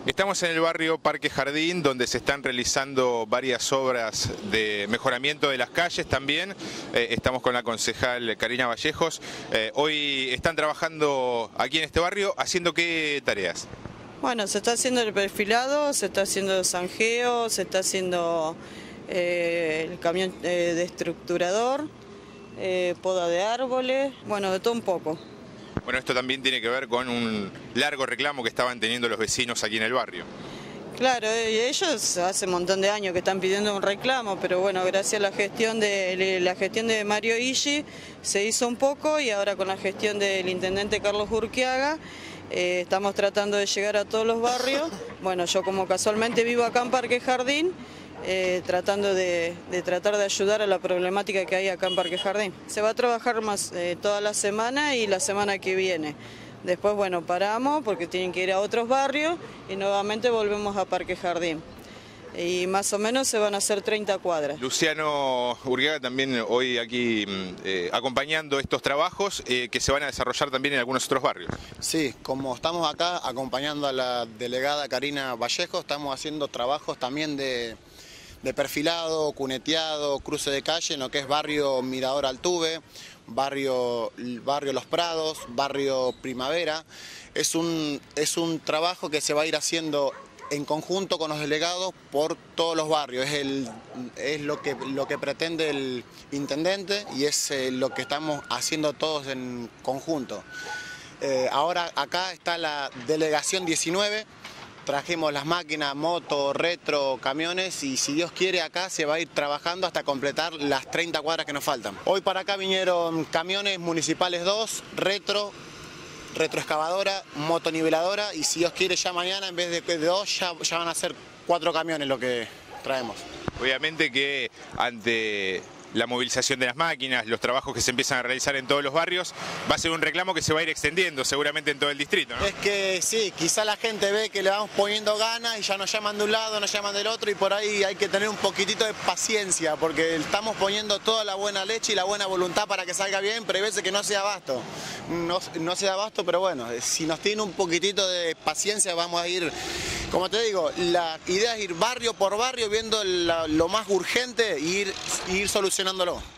Estamos en el barrio Parque Jardín, donde se están realizando varias obras de mejoramiento de las calles también. Estamos con la concejal Karina Vallejos. Hoy están trabajando aquí en este barrio, ¿haciendo qué tareas? Bueno, se está haciendo el perfilado, se está haciendo el zanjeo, se está haciendo el camión de estructurador, poda de árboles, bueno, de todo un poco. Bueno, esto también tiene que ver con un largo reclamo que estaban teniendo los vecinos aquí en el barrio. Claro, ellos hace un montón de años que están pidiendo un reclamo, pero bueno, gracias a la gestión de Mario Illi se hizo un poco, y ahora con la gestión del intendente Carlos Urquiaga estamos tratando de llegar a todos los barrios. Bueno, yo como casualmente vivo acá en Parque Jardín, tratando de tratar de ayudar a la problemática que hay acá en Parque Jardín. Se va a trabajar más toda la semana y la semana que viene. Después, bueno, paramos porque tienen que ir a otros barrios y nuevamente volvemos a Parque Jardín. Y más o menos se van a hacer 30 cuadras. Luciano Urquiaga también hoy aquí acompañando estos trabajos que se van a desarrollar también en algunos otros barrios. Sí, como estamos acá acompañando a la delegada Karina Vallejos, estamos haciendo trabajos también de perfilado, cuneteado, cruce de calle en lo que es barrio Mirador Altuve, barrio Los Prados, barrio Primavera. Es un trabajo que se va a ir haciendo en conjunto con los delegados por todos los barrios. Es lo que pretende el intendente y es lo que estamos haciendo todos en conjunto. Ahora acá está la delegación 19. Trajimos las máquinas, moto, retro, camiones, y si Dios quiere acá se va a ir trabajando hasta completar las 30 cuadras que nos faltan. Hoy para acá vinieron camiones municipales 2, retroexcavadora, motoniveladora, y si Dios quiere ya mañana en vez de 2 ya van a ser 4 camiones lo que traemos. Obviamente que ante la movilización de las máquinas, los trabajos que se empiezan a realizar en todos los barrios, va a ser un reclamo que se va a ir extendiendo seguramente en todo el distrito, ¿no? Es que sí, quizá la gente ve que le vamos poniendo ganas y ya nos llaman de un lado, nos llaman del otro, y por ahí hay que tener un poquitito de paciencia porque estamos poniendo toda la buena leche y la buena voluntad para que salga bien, pero hay veces que no se da abasto. No se da abasto, pero bueno, si nos tiene un poquitito de paciencia vamos a ir, como te digo, la idea es ir barrio por barrio viendo lo más urgente e ir solucionándolo.